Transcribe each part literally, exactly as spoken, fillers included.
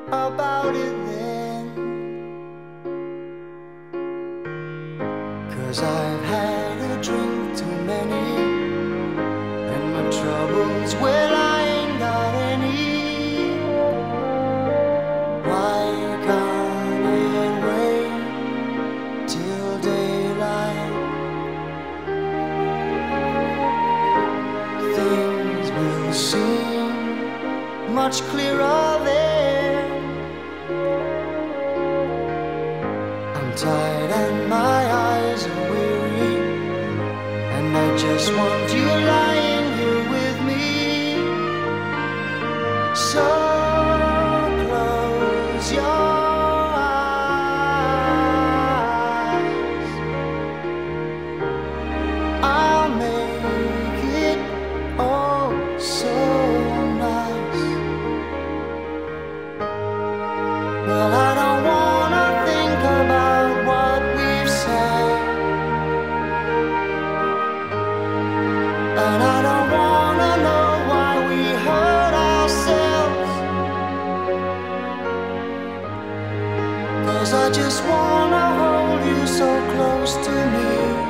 about it then, 'cause I've had a drink too many, and my troubles, well, I ain't got any. Why can't it wait till daylight? Things will seem much clearer there. I'm tired and my eyes are weary, and I just want you lying here with me. So close your eyes, I'll make it oh so nice. Well, I don't wanna think about what we've said, and I don't wanna know why we hurt ourselves, 'cause I just wanna hold you so close to me.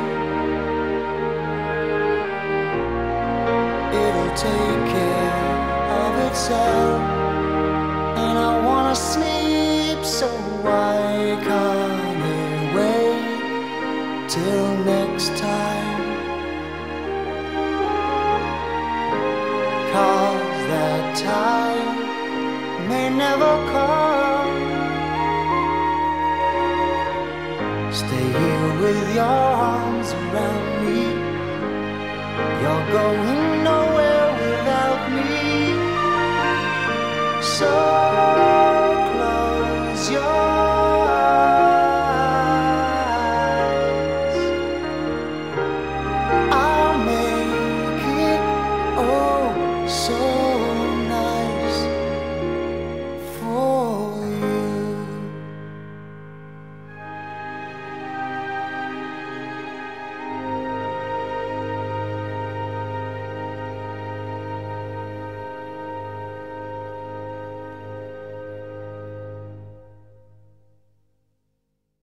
It'll take care of itself, and I wanna sleep, so why can't it wait till next time? 'Cause that time may never come. Stay here with your arms around me. You're going nowhere without me. So